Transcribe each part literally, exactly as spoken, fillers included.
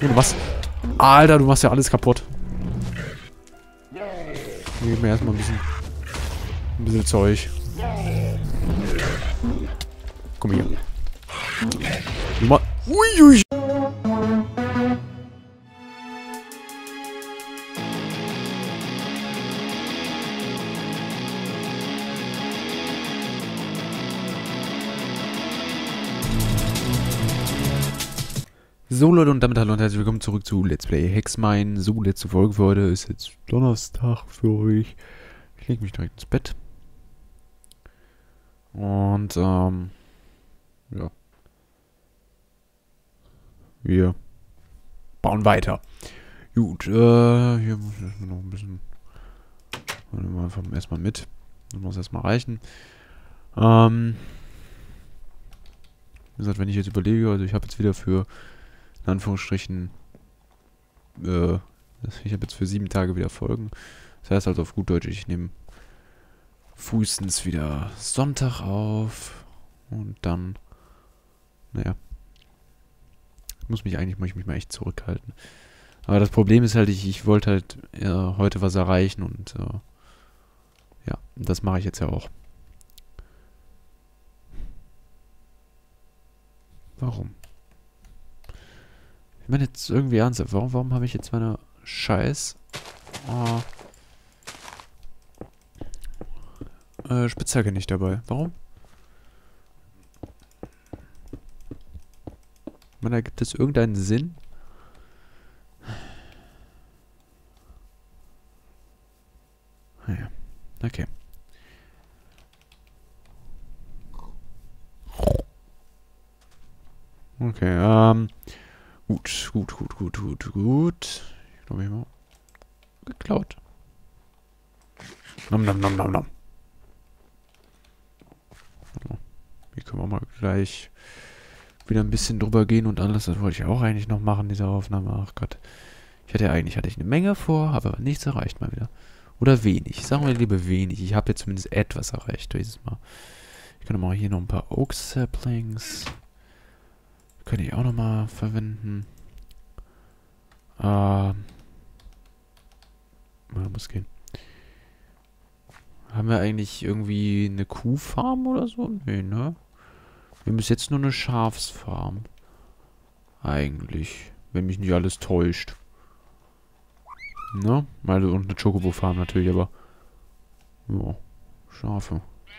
Oh, du machst... Alter, du machst ja alles kaputt. Gib mir erstmal ein bisschen... Ein bisschen Zeug. Komm hier. Nummer... Uiui. So Leute, und damit hallo und herzlich willkommen zurück zu Let's Play Hexmine. So, letzte Folge für heute ist jetzt Donnerstag für euch. Ich lege mich direkt ins Bett. Und, ähm, ja. Wir bauen weiter. Gut, äh, hier muss ich noch ein bisschen... Nehmen wir einfach erstmal mit. Das muss erstmal reichen. Ähm, wie gesagt, wenn ich jetzt überlege, also ich habe jetzt wieder für... in Anführungsstrichen, äh, ich habe jetzt für sieben Tage wieder Folgen. Das heißt also auf gut Deutsch, ich nehme frühestens wieder Sonntag auf und dann, naja, muss mich eigentlich, muss ich mich mal echt zurückhalten. Aber das Problem ist halt, ich, ich wollte halt äh, heute was erreichen und, äh, ja, das mache ich jetzt ja auch. Warum? Ich meine jetzt irgendwie ernsthaft, warum, warum habe ich jetzt meine Scheiß äh, äh, Spitzhacke nicht dabei? Warum? Ich meine, da gibt es irgendeinen Sinn? Naja, okay. Okay, ähm... Gut, gut, gut, gut, gut, gut. Ich glaube, ich habe geklaut. Nom, nom, nom, nom, nom. Hier können wir mal gleich wieder ein bisschen drüber gehen und alles. Das wollte ich auch eigentlich noch machen, diese Aufnahme. Ach Gott. Ich hatte ja eigentlich hatte ich eine Menge vor, habe aber nichts erreicht mal wieder. Oder wenig. Sagen wir lieber wenig. Ich habe jetzt zumindest etwas erreicht dieses Mal. Ich kann mal hier noch ein paar Oak Saplings. Könnte ich auch nochmal verwenden. Ähm. Ja, muss gehen. Haben wir eigentlich irgendwie eine Kuhfarm oder so? Nee, ne? Wir haben bis jetzt nur eine Schafsfarm. Eigentlich. Wenn mich nicht alles täuscht. Ne? Also, und eine Chocobo-Farm natürlich, aber... Ja. Schafe.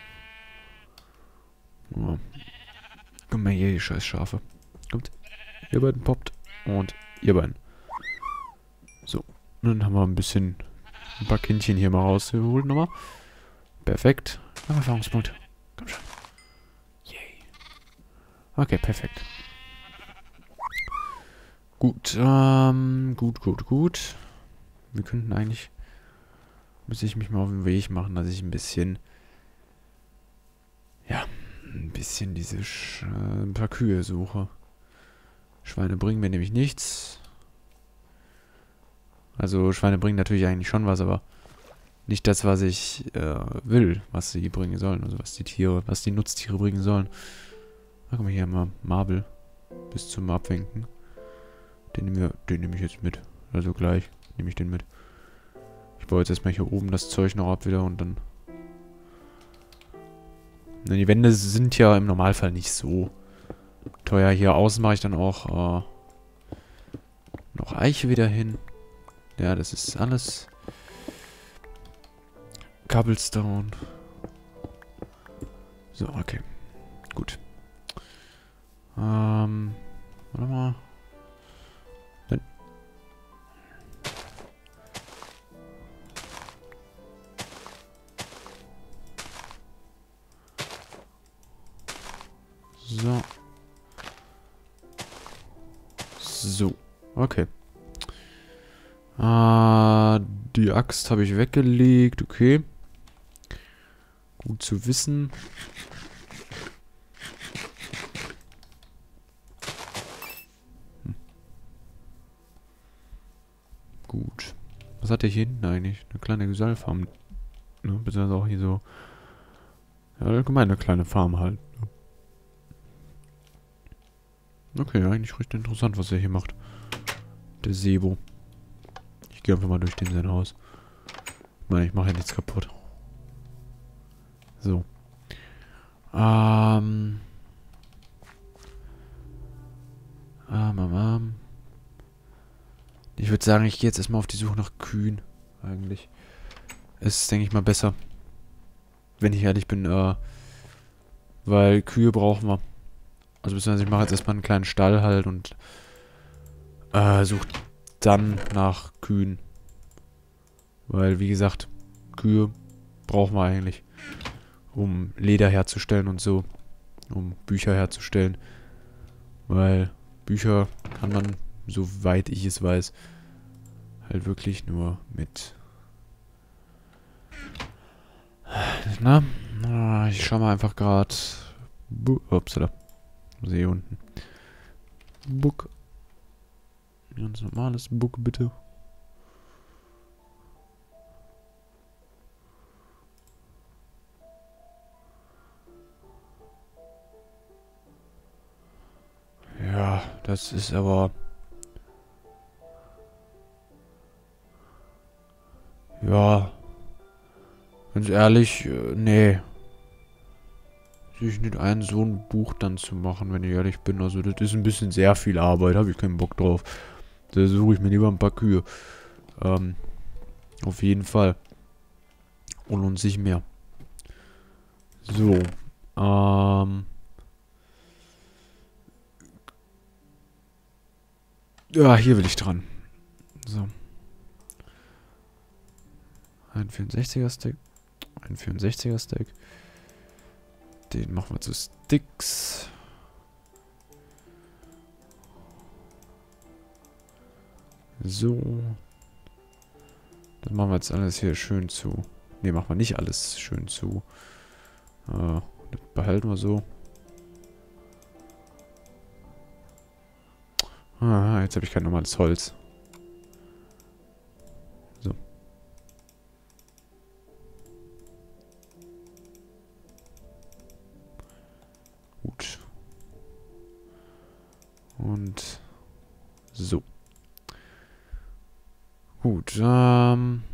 Ja. Komm mal hier, die scheiß Schafe. Kommt. Ihr beiden poppt. Und ihr beiden. So. Dann haben wir ein bisschen... Ein paar Kindchen hier mal rausgeholt nochmal. Perfekt. Noch Erfahrungspunkt. Komm schon. Yay. Okay, perfekt. Gut, ähm... Gut, gut, gut. Wir könnten eigentlich... Müsste ich mich mal auf den Weg machen, dass ich ein bisschen... Ja, ein bisschen diese... Sch äh, ein paar Kühe suche. Schweine bringen mir nämlich nichts. Also Schweine bringen natürlich eigentlich schon was, aber nicht das, was ich äh, will, was sie bringen sollen. Also was die Tiere, was die Nutztiere bringen sollen. Na, guck mal, hier mal Marble bis zum Abwinken. Den nehmen wir, den nehme ich jetzt mit. Also gleich nehme ich den mit. Ich baue jetzt erstmal hier oben das Zeug noch ab wieder und dann... Na, die Wände sind ja im Normalfall nicht so teuer. Hier außen mache ich dann auch äh, noch Eiche wieder hin. Ja, das ist alles Cobblestone. So, okay. Gut. Ähm, warte mal. Nein. So. So. Okay. Ah, die Axt habe ich weggelegt. Okay. Gut zu wissen. Hm. Gut. Was hat der hier hinten eigentlich? Eine kleine Gesellfarm. Ne? Beziehungsweise auch hier so... Ja, allgemein eine kleine Farm halt. Okay, eigentlich recht interessant, was er hier macht. Der Sebo. Ich gehe einfach mal durch den sein Haus. Ich meine, ich mache ja nichts kaputt. So. Ähm. Ähm, ähm, ähm. Ich würde sagen, ich gehe jetzt erstmal auf die Suche nach Kühen. Eigentlich. Ist, denke ich mal, besser. Wenn ich ehrlich bin, äh. Weil Kühe brauchen wir. Also beziehungsweise ich mache jetzt erstmal einen kleinen Stall halt und äh, suche dann nach Kühen. Weil, wie gesagt, Kühe brauchen wir eigentlich. Um Leder herzustellen und so. Um Bücher herzustellen. Weil Bücher kann man, soweit ich es weiß, halt wirklich nur mit... Na, na ich schau mal einfach gerade... Upsala. Sehe unten. Book. Ganz normales Book, bitte. Ja, das ist aber... Ja. Ganz ehrlich, äh, nee. Sehe ich nicht ein, so ein Buch dann zu machen, wenn ich ehrlich bin. Also das ist ein bisschen sehr viel Arbeit, habe ich keinen Bock drauf. Da suche ich mir lieber ein paar Kühe. Ähm, auf jeden Fall. Und lohnt sich mehr. So. Ähm. Ja, hier will ich dran. So. Ein vierundsechziger Stack. Ein vierundsechziger Stack. Den machen wir zu Sticks. So. Das machen wir jetzt alles hier schön zu. Ne, machen wir nicht alles schön zu. Äh, das behalten wir so. Ah, jetzt habe ich kein normales Holz. So. Gut. Und so. Gut, ähm...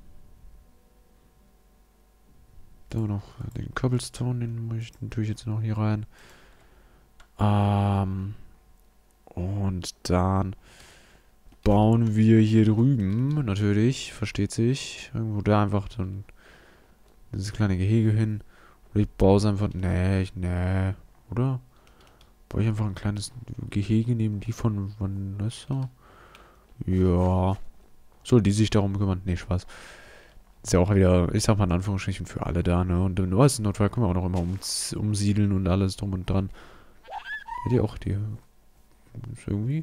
da noch den Cobblestone, den muss ich natürlich jetzt noch hier rein. Ähm... Und dann bauen wir hier drüben, natürlich, versteht sich, irgendwo da einfach dann dieses kleine Gehege hin. Oder ich baue es einfach, nee, ich, nee, oder? Baue ich einfach ein kleines Gehege neben die von Vanessa? Ja. Soll die sich darum kümmern? Nee, Spaß. Ist ja auch wieder, ich sag mal in Anführungsstrichen für alle da, ne? Und im weißen Notfall können wir auch noch immer ums, umsiedeln und alles drum und dran. Ja, die auch, die... Ist irgendwie...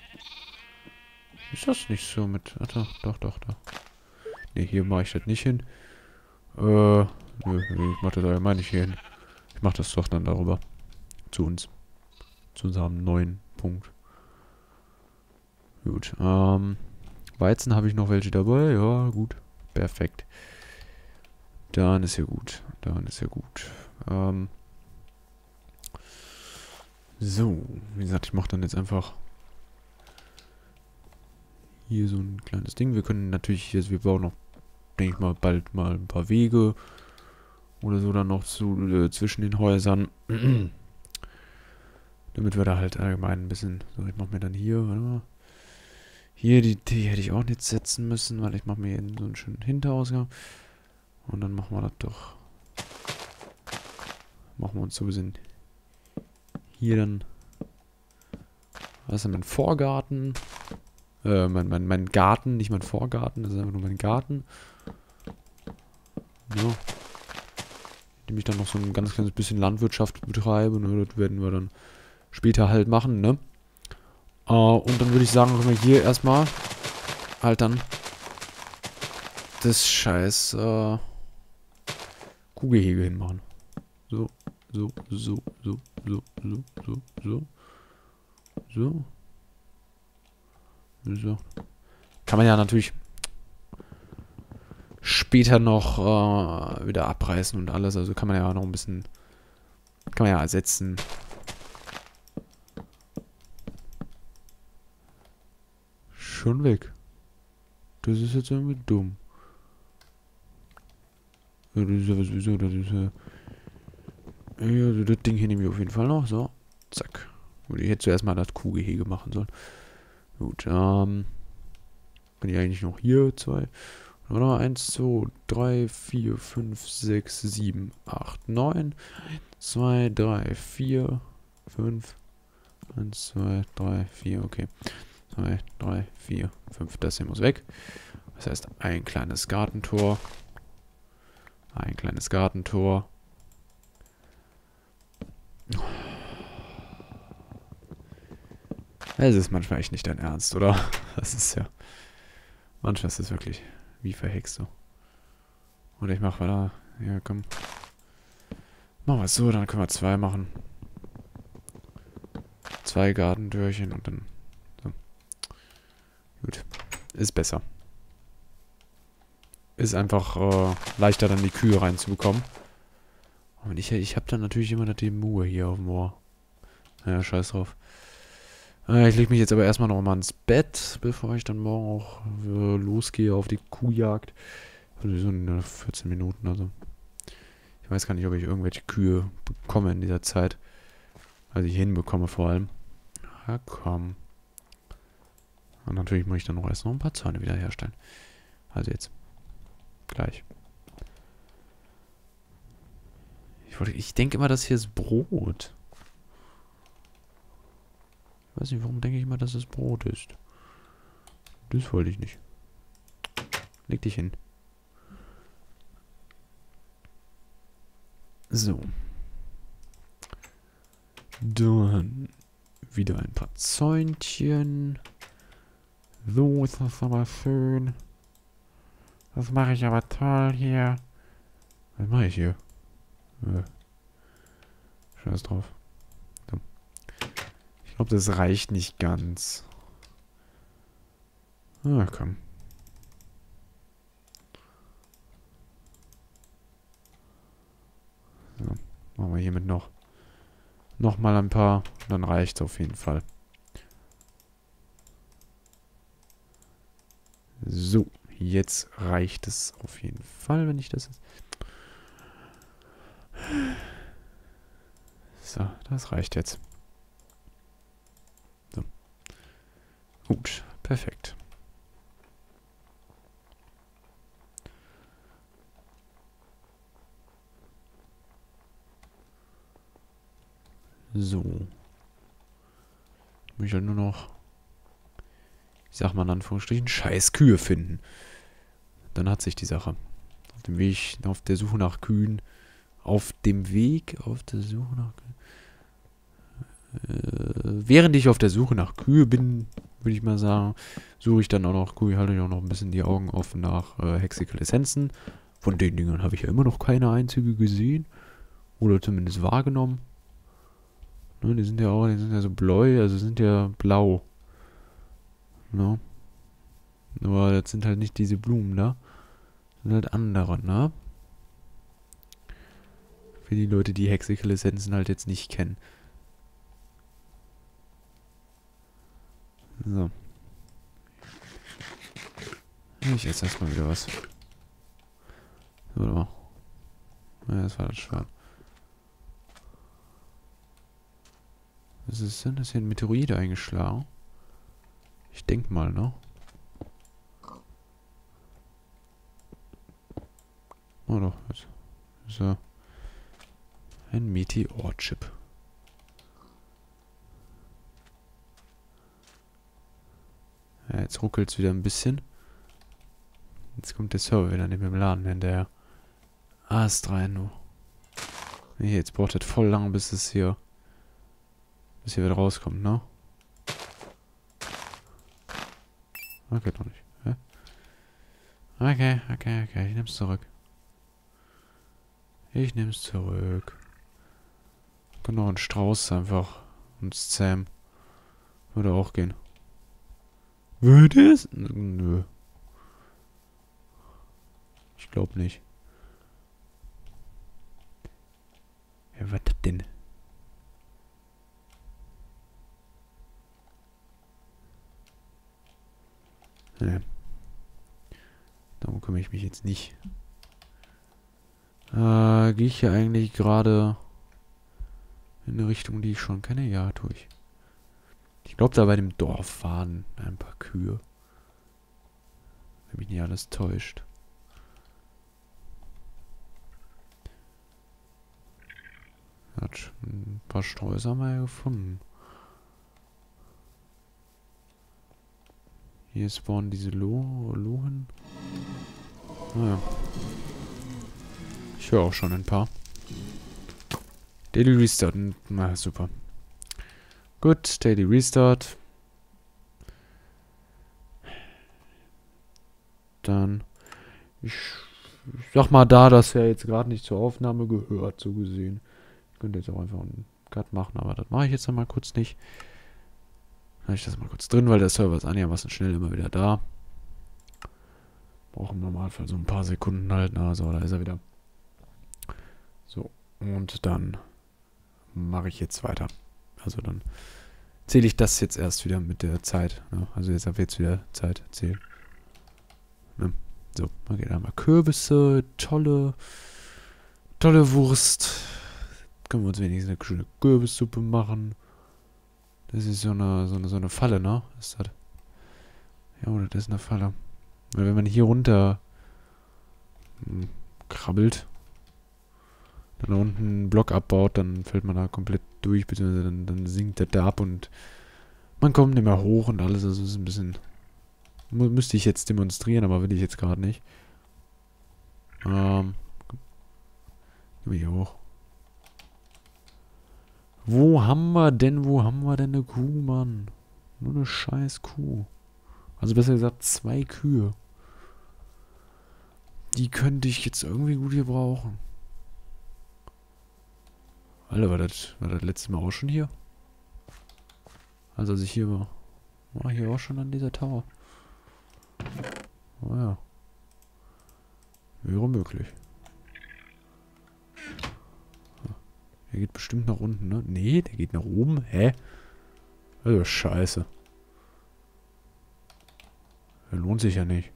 Ist das nicht so mit... Ach, doch, doch, doch, doch. Ne, hier mache ich das nicht hin. Äh, nö, nö, ich mach das allgemein nicht hier hin. Ich mach das doch dann darüber. Zu uns. Zu unserem neuen Punkt. Gut, ähm... Weizen habe ich noch welche dabei. Ja, gut. Perfekt. Dann ist ja gut. Dann ist ja gut. Ähm... So, wie gesagt, ich mache dann jetzt einfach hier so ein kleines Ding. Wir können natürlich, jetzt, wir bauen noch, denke ich mal, bald mal ein paar Wege oder so dann noch zu, äh, zwischen den Häusern. Damit wir da halt allgemein ein bisschen, so, ich mache mir dann hier, warte mal. Hier, die, die hätte ich auch nicht setzen müssen, weil ich mache mir hier so einen schönen Hinterausgang. Und dann machen wir das doch. Machen wir uns so ein bisschen hier dann. Was ist denn mein Vorgarten? Äh, mein, mein, mein Garten, nicht mein Vorgarten, das ist einfach nur mein Garten. Ja. Indem ich dann noch so ein ganz kleines bisschen Landwirtschaft betreibe, ne? Das werden wir dann später halt machen, ne? Äh, und dann würde ich sagen, können wir hier erstmal halt dann das scheiß äh, Kuhgehege hinmachen. So, so, so, so, so, so, so, so. So. So. Kann man ja natürlich später noch äh, wieder abreißen und alles. Also kann man ja noch ein bisschen... Kann man ja ersetzen. schon weg. Das ist jetzt irgendwie dumm. Ja, das ist ja was, wieso, das ist ja... Ja, also das Ding hier nehme ich auf jeden Fall noch. So, zack. Gut, ich hätte zuerst mal das Kuhgehege machen sollen. Gut, ähm... Kann ich eigentlich noch hier zwei... Oder? eins, zwei, drei, vier, fünf, sechs, sieben, acht, neun. zwei, drei, vier, fünf. eins, zwei, drei, vier, okay. zwei, drei, vier, fünf. Das hier muss weg. Das heißt, ein kleines Gartentor. Ein kleines Gartentor. Es ist manchmal echt nicht dein Ernst, oder? Das ist ja... Manchmal ist es wirklich wie verhext so. Oder ich mach weiter. Ja, komm. Machen wir es so, dann können wir zwei machen. Zwei Gartentürchen und dann... So. Gut. Ist besser. Ist einfach äh, leichter, dann die Kühe reinzubekommen. Und ich, ich habe dann natürlich immer die Mue hier auf dem Ohr. Naja, scheiß drauf. Äh, ich lege mich jetzt aber erstmal noch mal ins Bett, bevor ich dann morgen auch äh, losgehe auf die Kuhjagd. Also so in vierzehn Minuten, also. Ich weiß gar nicht, ob ich irgendwelche Kühe bekomme in dieser Zeit. Also ich hinbekomme vor allem. Ja, komm. Und natürlich muss ich dann noch erst noch ein paar Zäune wieder herstellen. Also jetzt. Gleich. Ich, wollte, ich denke immer, das hier ist Brot. Ich weiß nicht, warum denke ich immer, dass es Brot ist. Das wollte ich nicht. Leg dich hin. So. Dann wieder ein paar Zäunchen. So ist das aber schön. Das mache ich aber toll hier. Was mache ich hier? Äh. Scheiß drauf. So. Ich glaube, das reicht nicht ganz. Ah, komm. So. Machen wir hiermit noch. Noch mal ein paar. Dann reicht es auf jeden Fall. So. Jetzt reicht es auf jeden Fall, wenn ich das jetzt... So, das reicht jetzt. So. Gut, perfekt. So. Muss ich halt nur noch, ich sag mal in Anführungsstrichen, scheiß Kühe finden. Dann hat sich die Sache. Auf dem Weg, auf der Suche nach Kühen. Auf dem Weg, auf der Suche nach Kühen. Äh, während ich auf der Suche nach Kühe bin, würde ich mal sagen, suche ich dann auch noch Kühe, halte ich auch noch ein bisschen die Augen offen nach äh, Hexical Essenzen. Von den Dingern habe ich ja immer noch keine einzige gesehen. Oder zumindest wahrgenommen. Ne, die sind ja auch, die sind ja so bläu, also sind ja blau. Ne? Aber das sind halt nicht diese Blumen da. Das sind halt andere, ne? Für die Leute, die Hexical Essenzen halt jetzt nicht kennen. So. Ich esse erstmal wieder was. So. Ja, das war das Schwein. Was ist denn? Das hier ein Meteorit eingeschlagen? Ich denk mal, ne? Oh doch, jetzt ist ja ein Meteor-Chip. Ja, jetzt ruckelt es wieder ein bisschen. Jetzt kommt der Server wieder neben dem Laden hinterher. Ah, ist rein, nur. Nee, jetzt braucht das voll lang, bis es hier bis hier wieder rauskommt, ne? Okay, doch nicht. Hä? Okay, okay, okay, ich nehm's zurück. Ich nehm's zurück. Genau, ein Strauß einfach. Und Sam. Würde auch gehen. Würde es? Nö. Ich glaube nicht. Ja, was denn? Ne. Darum kümmere ich mich jetzt nicht. Äh, gehe ich hier eigentlich gerade in eine Richtung, die ich schon kenne? Ja, tue ich. Ich glaube, da bei dem Dorf waren ein paar Kühe. Wenn mich nicht alles täuscht. Hat schon ein paar Sträußer mal gefunden. Hier spawnen diese Lo Lohen. Naja. Ich höre auch schon ein paar. Daily Restart. Na, super. Gut, Daily Restart. Dann. Ich, ich sag mal da, dass er jetzt gerade nicht zur Aufnahme gehört, so gesehen. Ich könnte jetzt auch einfach einen Cut machen, aber das mache ich jetzt einmal kurz nicht. Dann habe ich das mal kurz drin, weil der Server ist einigermaßen schnell immer wieder da. Braucht im Normalfall so ein paar Sekunden halt. Na, so, da ist er wieder. So, und dann mache ich jetzt weiter. Also dann zähle ich das jetzt erst wieder mit der Zeit. Ne? Also jetzt habe ich jetzt wieder Zeit zählen. Ne? So, okay, da haben wir Kürbisse, tolle, tolle Wurst. Können wir uns wenigstens eine schöne Kürbissuppe machen. Das ist so eine, so eine, so eine Falle, ne? Ist das? Ja, das ist eine Falle. Weil wenn man hier runter hm, krabbelt, dann da unten einen Block abbaut, dann fällt man da komplett durch, beziehungsweise dann, dann sinkt der da ab und man kommt nicht mehr hoch und alles. Also ist ein bisschen... Mü müsste ich jetzt demonstrieren, aber will ich jetzt gerade nicht. Ähm... Gehen wir hier hoch. Wo haben wir denn, wo haben wir denn eine Kuh, Mann? Nur eine scheiß Kuh. Also besser gesagt zwei Kühe. Die könnte ich jetzt irgendwie gut hier brauchen. Alter, war das, war das letzte Mal auch schon hier? Also als ich hier war. War hier auch schon an dieser Tower. Oh ja. Wäre möglich. Der geht bestimmt nach unten, ne? Nee, der geht nach oben. Hä? Also scheiße. Der lohnt sich ja nicht.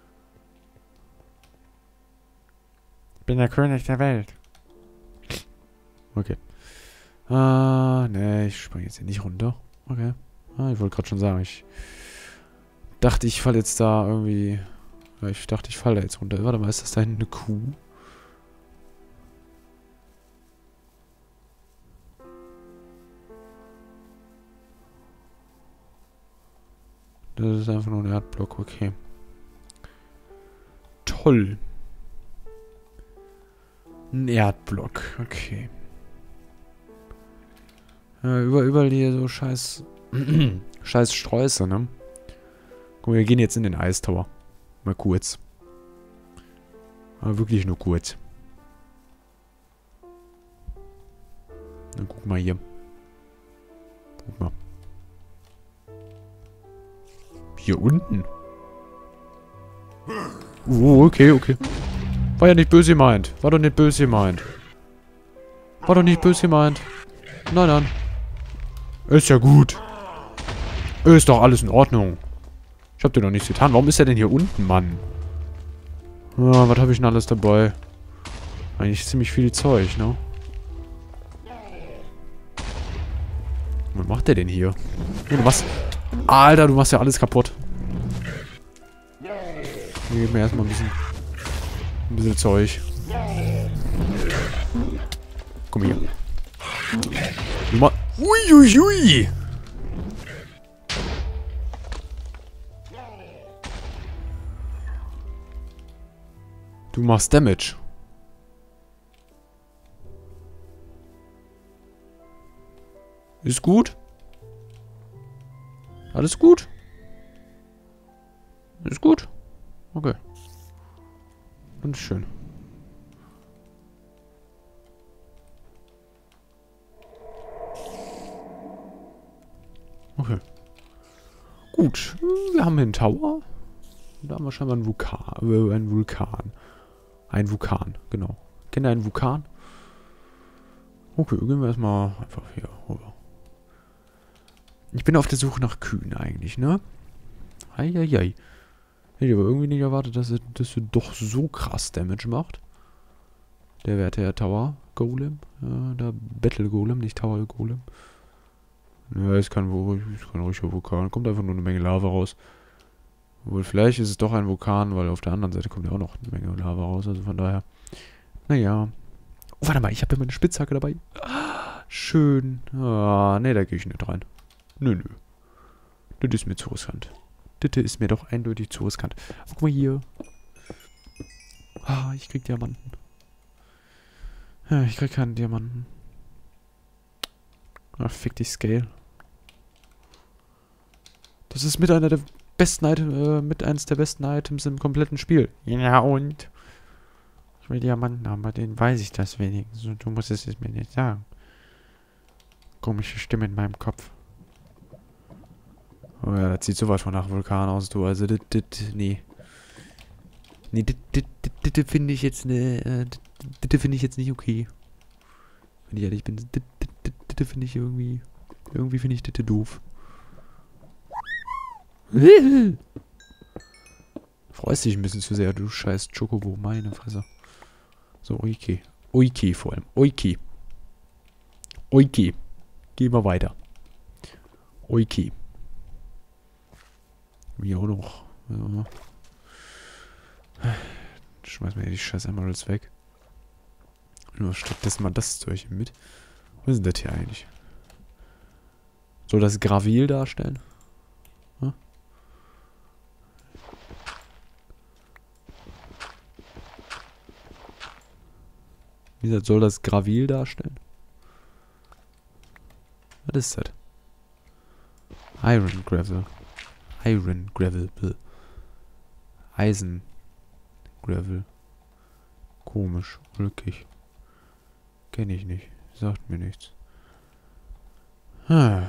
Ich bin der König der Welt. Okay. Ah, ne, ich springe jetzt hier nicht runter. Okay. Ah, ich wollte gerade schon sagen, ich dachte, ich falle jetzt da irgendwie... Ja, ich dachte, ich falle da jetzt runter. Warte mal, ist das da hinten eine Kuh? Das ist einfach nur ein Erdblock, okay. Toll. Ein Erdblock, okay. Ja, überall, überall hier so scheiß... scheiß Sträuße, ne? Guck mal, wir gehen jetzt in den Eistower. Mal kurz. Aber wirklich nur kurz. Dann guck mal hier. Guck mal. Hier unten? Oh, okay, okay. War ja nicht böse gemeint. War doch nicht böse gemeint. War doch nicht böse gemeint. Nein, nein. Ist ja gut. Ist doch alles in Ordnung. Ich hab dir doch nichts getan. Warum ist er denn hier unten, Mann? Ah, was habe ich denn alles dabei? Eigentlich ziemlich viel Zeug, ne? Was macht der denn hier? Oh, du machst... Alter, du machst ja alles kaputt. Hier geben wir erstmal ein bisschen... Ein bisschen Zeug. Komm hier. Du machst... Uiuiui! Du machst Damage. Ist gut? Alles gut? Ist gut? Okay. Ganz schön. Okay. Gut. Wir haben hier einen Tower. Und da haben wir scheinbar einen Vulkan. Äh, einen Vulkan. Ein Vulkan, genau. Kennt ihr einen Vulkan? Okay, gehen wir erstmal einfach hier rüber. Ich bin auf der Suche nach Kühen eigentlich, ne? Eieiei. Hätte ich aber irgendwie nicht erwartet, dass er, dass er doch so krass Damage macht. Der werte Herr Tower Golem. Ja, der Battle Golem, nicht Tower Golem. Ja, ist kein, ist kein richtiger Vulkan. Kommt einfach nur eine Menge Lava raus. Obwohl, vielleicht ist es doch ein Vulkan, weil auf der anderen Seite kommt ja auch noch eine Menge Lava raus. Also von daher. Naja. Oh, warte mal, ich habe ja meine Spitzhacke dabei. Ah, schön. Ah, ne, da gehe ich nicht rein. Nö, nö. Das ist mir zu riskant. Das ist mir doch eindeutig zu riskant. Aber guck mal hier. Ah, ich krieg Diamanten. Ja, ich krieg keinen Diamanten. Ach, fick dich, Scale. Das ist mit einer der besten Items, äh, mit eins der besten Items im kompletten Spiel. Ja, und? Ich will Diamanten haben, bei denen weiß ich das wenigstens. Und du musst es mir nicht sagen. Komische Stimme in meinem Kopf. Oh ja, das sieht sowas von nach Vulkan aus, du. Also, das, das, nee. Nee, das, das, das, das finde ich jetzt, ne, äh, das, das finde ich jetzt nicht okay. Wenn ich ehrlich bin, das, das, das, das finde ich irgendwie, irgendwie finde ich das doof. Freust dich ein bisschen zu sehr, du scheiß Chocobo, meine Fresse. So, Oiki. Oiki vor allem. Oiki. Oiki. Gehen wir weiter. Oiki. Wie auch noch. Ja. Schmeiß mir die scheiß Emeralds weg. Nur stattdessen mal das Zeug mit. Was ist denn das hier eigentlich? Soll das Gravil darstellen? Hm? Wie gesagt, soll das Gravil darstellen? Was ist das? Iron Gravel. Iron Gravel. Eisen Gravel. Komisch, ulkig. Kenne ich nicht. Sagt mir nichts. Hm.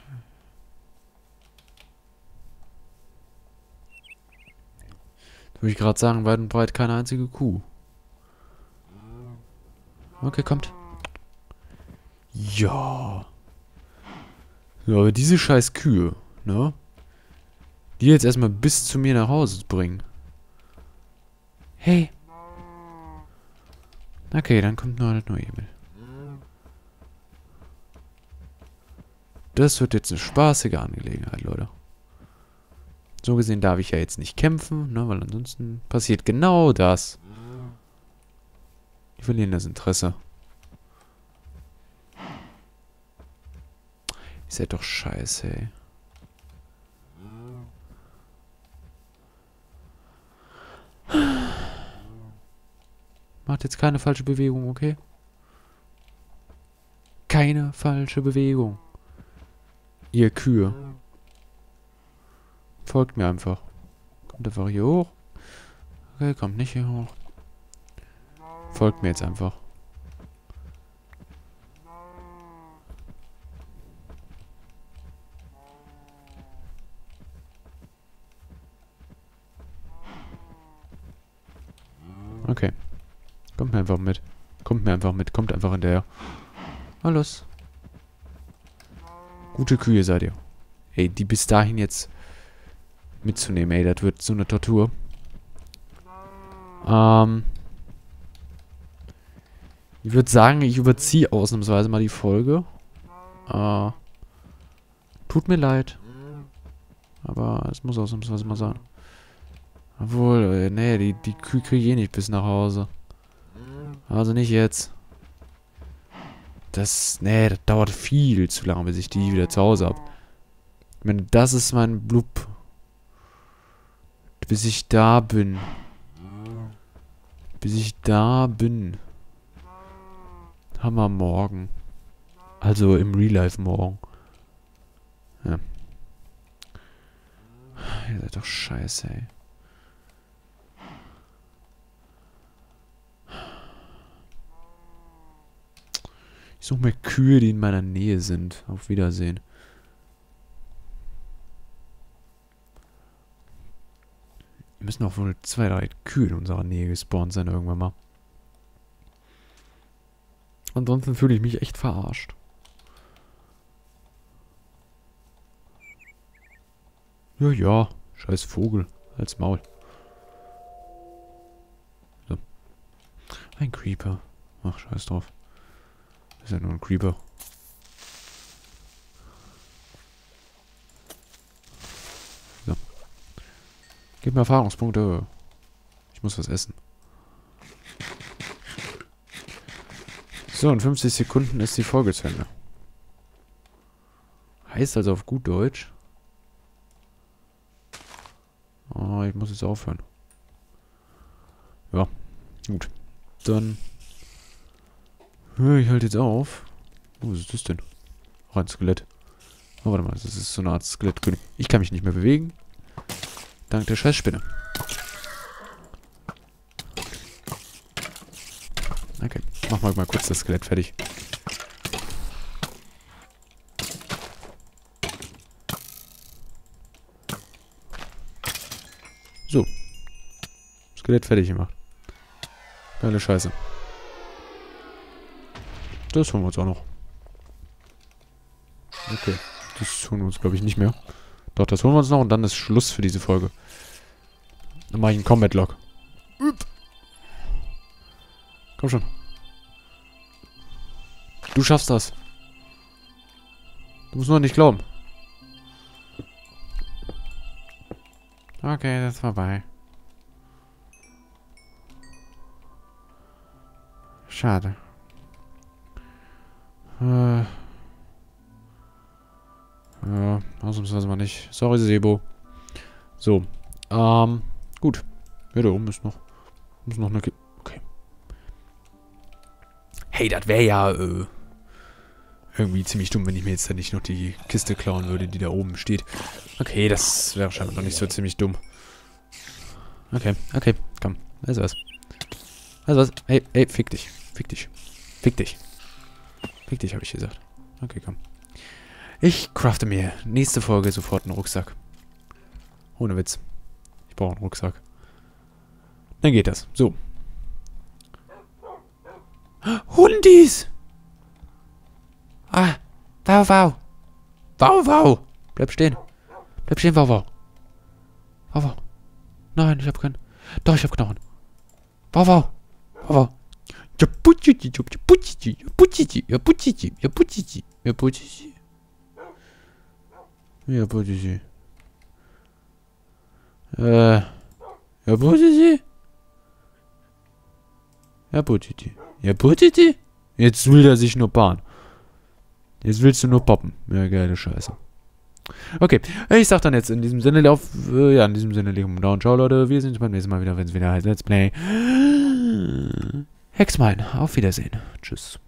Würde ich gerade sagen, weit und breit keine einzige Kuh. Okay, kommt. Ja. Ja, aber diese scheiß Kühe, ne? Die jetzt erstmal bis zu mir nach Hause bringen. Hey. Okay, dann kommt nur das neue Emil. Das wird jetzt eine spaßige Angelegenheit, Leute. So gesehen darf ich ja jetzt nicht kämpfen, ne, weil ansonsten passiert genau das. Die verlieren das Interesse. Ist ja doch scheiße, ey. Macht jetzt keine falsche Bewegung, okay? Keine falsche Bewegung. Ihr Kühe. Folgt mir einfach. Kommt einfach hier hoch. Okay, kommt nicht hier hoch. Folgt mir jetzt einfach. Okay. Kommt mir einfach mit. Kommt mir einfach mit. Kommt einfach hinterher. Na los. Gute Kühe seid ihr. Ey, die bis dahin jetzt mitzunehmen, ey, das wird so eine Tortur. Ähm. Ich würde sagen, ich überziehe ausnahmsweise mal die Folge. Äh. Tut mir leid. Aber es muss ausnahmsweise mal sein. Obwohl, äh, nee, die, die Kühe kriege ich eh nicht bis nach Hause. Also nicht jetzt. Das, nee, das dauert viel zu lange, bis ich die wieder zu Hause habe. Ich meine, das ist mein Blub. Bis ich da bin. Bis ich da bin. Haben wir morgen. Also im Real Life morgen. Ja. Ihr seid doch scheiße, ey. Ich suche mir Kühe, die in meiner Nähe sind. Auf Wiedersehen. Müssen auch wohl zwei, drei Kühe in unserer Nähe gespawnt sein irgendwann mal. Ansonsten fühle ich mich echt verarscht. Ja, ja. Scheiß Vogel. Als Maul. Ein Creeper. Ach, scheiß drauf. Das ist ja nur ein Creeper. So. Gib mir Erfahrungspunkte. Ich muss was essen. So, in fünfzig Sekunden ist die Folge zu Ende. Heißt also auf gut Deutsch. Oh, ich muss jetzt aufhören. Ja, gut. Dann höre ich halt jetzt auf. Oh, was ist das denn? Oh, ein Skelett. Oh, warte mal, das ist so eine Art Skelettkönig. Ich kann mich nicht mehr bewegen. Dank der Scheißspinne. Okay, mach mal, mal kurz das Skelett fertig. So. Skelett fertig gemacht. Geile Scheiße. Das holen wir uns auch noch. Okay. Das holen wir uns, glaube ich, nicht mehr. Doch, das holen wir uns noch und dann ist Schluss für diese Folge. Dann mache ich einen Combat-Log. Komm schon. Du schaffst das. Du musst nur nicht glauben. Okay, das ist vorbei. Schade. Äh. Ja, ausnahmsweise mal nicht. Sorry, Sebo. So. Ähm. Gut. Ja, da oben ist noch. Muss noch eine. Ki okay. Hey, das wäre ja, äh. irgendwie ziemlich dumm, wenn ich mir jetzt da nicht noch die Kiste klauen würde, die da oben steht. Okay, das wäre scheinbar noch nicht so ziemlich dumm. Okay, okay, komm. Also was. Also was. Hey, hey, fick dich. Fick dich. Fick dich. Fick dich, habe ich gesagt. Okay, komm. Ich crafte mir nächste Folge sofort einen Rucksack. Ohne Witz. Ich brauche einen Rucksack. Dann geht das. So. Hundis! Ah, wow, wow. Wow, wow. Bleib stehen. Bleib stehen, wow, wow. Wow, wow. Nein, ich hab keinen. Doch, ich hab Knochen. Wow, wow. Wow, wow. Ja, putzici, ja, putzici, ja, putzici, ja, putzici, ja, putzici, ja, putzici. Ja, putzici. Äh. Ja, putzici. Ja, putzici. Ja, putzici. Jetzt will er sich nur paaren. Jetzt willst du nur poppen. Ja, geile Scheiße. Okay, ich sag dann jetzt in diesem Sinne, auf, äh, ja, in diesem Sinne, legen wir down. Ciao, Leute. Wir sehen uns beim nächsten Mal wieder, wenn es wieder heißt Let's Play Hexmine. Auf Wiedersehen. Tschüss.